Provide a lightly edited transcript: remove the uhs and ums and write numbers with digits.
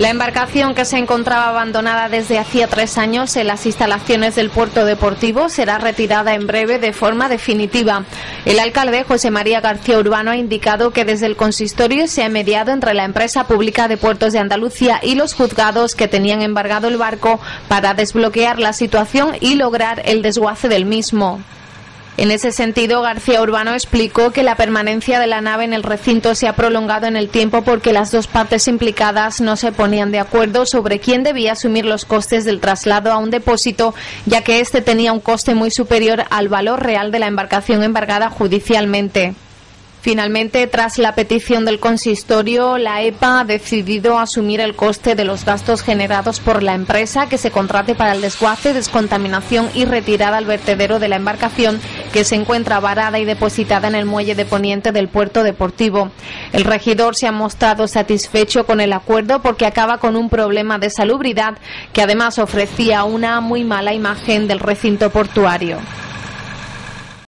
La embarcación, que se encontraba abandonada desde hacía 3 años en las instalaciones del puerto deportivo, será retirada en breve de forma definitiva. El alcalde, José María García Urbano, ha indicado que desde el consistorio se ha mediado entre la empresa pública de Puertos de Andalucía y los juzgados que tenían embargado el barco para desbloquear la situación y lograr el desguace del mismo. En ese sentido, García Urbano explicó que la permanencia de la nave en el recinto se ha prolongado en el tiempo porque las dos partes implicadas no se ponían de acuerdo sobre quién debía asumir los costes del traslado a un depósito, ya que este tenía un coste muy superior al valor real de la embarcación embargada judicialmente. Finalmente, tras la petición del consistorio, la EPA ha decidido asumir el coste de los gastos generados por la empresa que se contrate para el desguace, descontaminación y retirada al vertedero de la embarcación, que se encuentra varada y depositada en el muelle de poniente del puerto deportivo. El regidor se ha mostrado satisfecho con el acuerdo porque acaba con un problema de salubridad que además ofrecía una muy mala imagen del recinto portuario.